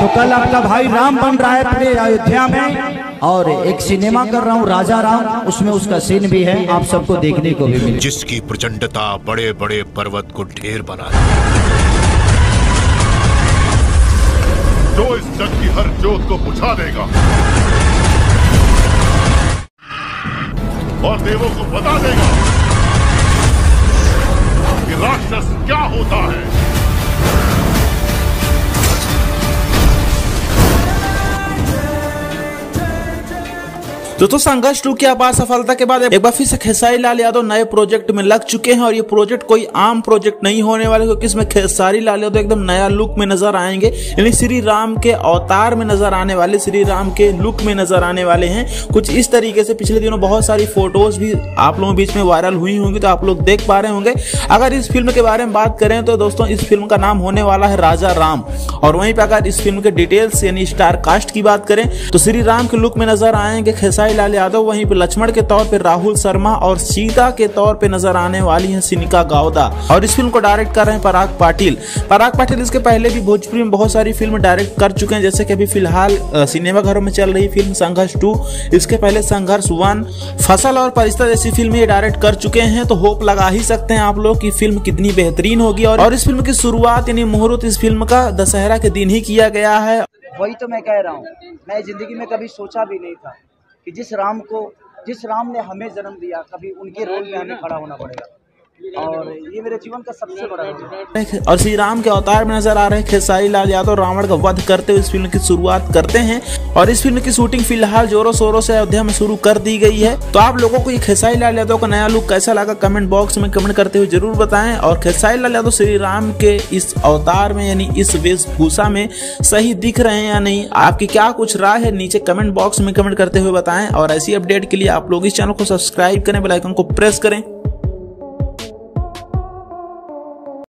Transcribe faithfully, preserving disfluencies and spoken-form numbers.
तो कल आपका भाई राम बन रहा है पूरे अयोध्या में, और एक सिनेमा कर रहा हूँ राजा राम, उसमें उसका सीन भी है, आप सबको देखने को भी मिले। जिसकी प्रचंडता बड़े बड़े पर्वत को ढेर बना दे, जो इस जग की हर जोत को बुझा देगा और देवों को बता देगा कि राक्षस क्या होता है। दोस्तों संघर्ष टू की अपार सफलता के बाद एक बार फिर से खेसारी लाल यादव नए प्रोजेक्ट में लग चुके हैं, और ये प्रोजेक्ट कोई आम प्रोजेक्ट नहीं होने वाला, क्योंकि इसमें खेसारी लाल यादव एकदम नया लुक में नजर आएंगे, यानी श्री राम के अवतार में नजर आने वाले, श्री राम के लुक में नजर आने वाले हैं। कुछ इस तरीके से पिछले दिनों बहुत सारी फोटोज भी आप लोगों के बीच में वायरल हुई होंगी, तो आप लोग देख पा रहे होंगे। अगर इस फिल्म के बारे में बात करें तो दोस्तों इस फिल्म का नाम होने वाला है राजा राम, और वहीं पर अगर इस फिल्म के डिटेल्स यानी स्टार कास्ट की बात करें तो श्री राम के लुक में नजर आएंगे खेसारी लाल यादव, वहीं लक्ष्मण के तौर पे राहुल शर्मा, और सीता के तौर पे नजर आने वाली है सिनिका गावदा। और इस फिल्म को डायरेक्ट कर रहे हैं पराग पाटिल। पराग पाटिल इसके पहले भी भोजपुरी में बहुत सारी फिल्म डायरेक्ट कर चुके हैं, जैसे कि अभी फिलहाल सिनेमा घरों में चल रही फिल्म संघर्ष टू, इसके पहले संघर्ष वन, फसल और परिस्थिति जैसी फिल्म ये डायरेक्ट कर चुके हैं। तो होप लगा ही सकते हैं आप लोग कि फिल्म कितनी बेहतरीन होगी। और इस फिल्म की शुरुआत यानी मुहूर्त इस फिल्म का दशहरा के दिन ही किया गया है। वही तो मैं कह रहा हूँ, मैं जिंदगी में कभी सोचा भी नहीं था कि जिस राम को जिस राम ने हमें जन्म दिया, कभी उनके रोल में हमें खड़ा होना पड़ेगा, और ये मेरे जीवन का सबसे बड़ा रोल है। और श्री राम के अवतार में नजर आ रहे हैं खेसारी लाल यादव रावण का वध करते हुए इस फिल्म की शुरुआत करते हैं, और इस फिल्म की शूटिंग फिलहाल जोरों शोरों से अयोध्या में शुरू कर दी गई है। तो आप लोगों को ये खेसारी लाल यादव का नया लुक कैसा लगा कमेंट बॉक्स में कमेंट करते हुए जरूर बताएं, और खेसारी लाल यादव श्री राम के इस अवतार में यानी इस वेशभूषा में सही दिख रहे हैं या नहीं, आपकी क्या कुछ राय है नीचे कमेंट बॉक्स में कमेंट करते हुए बताएं। और ऐसी अपडेट के लिए आप लोग इस चैनल को सब्सक्राइब करें, बेल आइकन को प्रेस करें।